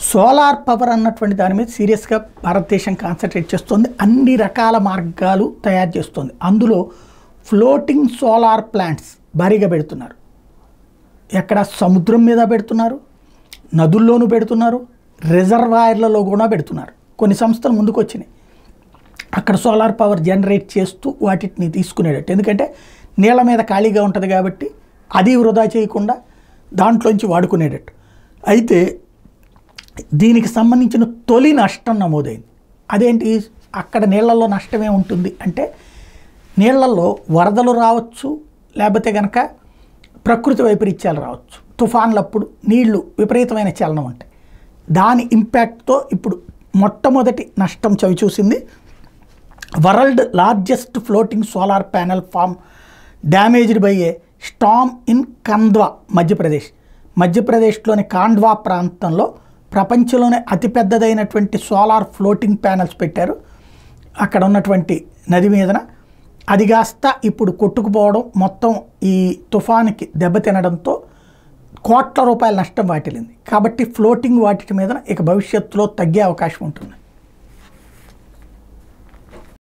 Solar power అన్నటువంటి దాని మీద సీరియస్గా భారతదేశం కాన్సన్ట్రేట్ చేస్తుంది. అన్ని రకాల మార్గాలు తయారు చేస్తుంది. అందులో ఫ్లోటింగ్ సోలార్ ప్లాంట్స్ భారీగా పెడుతున్నారు. ఎక్కడ సముద్రం మీద పెడుతున్నారు, నదుల్లోనూ పెడుతున్నారు, రిజర్వాయర్లలో కూడా పెడుతున్నారు. కొన్ని సంస్థలు ముందుకు వచ్చినాయి అక్కడ సోలార్ పవర్ జనరేట్ చేస్తూ వాటిని తీసుకునేటట్టు. ఎందుకంటే నీళ్ళ మీద ఖాళీగా ఉంటుంది కాబట్టి అది వృధా చేయకుండా దాంట్లోంచి వాడుకునేటట్టు. అయితే దీనికి సంబంధించిన తొలి నష్టం నమోదైంది. అదేంటి, అక్కడ నీళ్లలో నష్టమే ఉంటుంది అంటే నీళ్లలో వరదలు రావచ్చు, లేకపోతే కనుక ప్రకృతి వైపరీత్యాలు రావచ్చు. తుఫాన్లప్పుడు నీళ్లు విపరీతమైన చలనం ఉంటాయి. దాని ఇంపాక్ట్తో ఇప్పుడు మొట్టమొదటి నష్టం చవిచూసింది. World largest floating solar panel farm damaged by a storm in Khandwa, మధ్యప్రదేశ్లోని కాండ్వా ప్రాంతంలో ప్రపంచంలోనే అతిపెద్దదైనటువంటి సోలార్ ఫ్లోటింగ్ ప్యానెల్స్ పెట్టారు అక్కడ ఉన్నటువంటి నది మీదన. అది కాస్త ఇప్పుడు కొట్టుకుపోవడం, మొత్తం ఈ తుఫానుకి దెబ్బతినడంతో కోట్ల రూపాయల నష్టం వాటిల్లింది. కాబట్టి ఫ్లోటింగ్ వాటి మీద ఇక భవిష్యత్తులో తగ్గే అవకాశం ఉంటుంది.